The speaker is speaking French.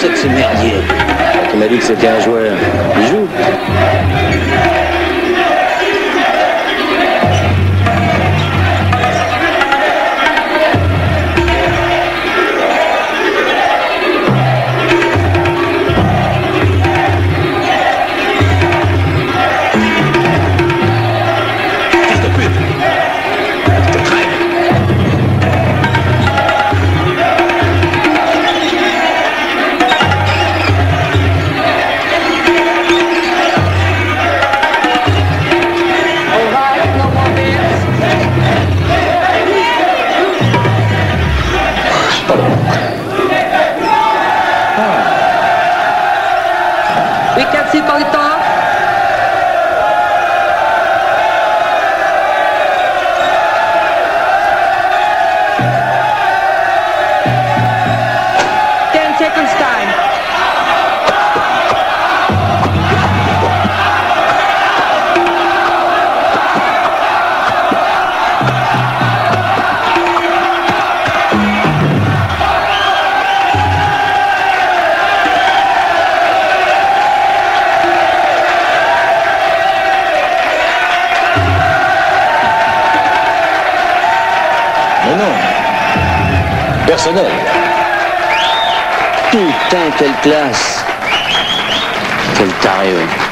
c'est que ce merdier? Tu m'as dit que c'était un joueur. Il joue. We can see Paulito. Seconds time. Mais non. Personnel. Putain, quelle classe! Quel taré, ouais.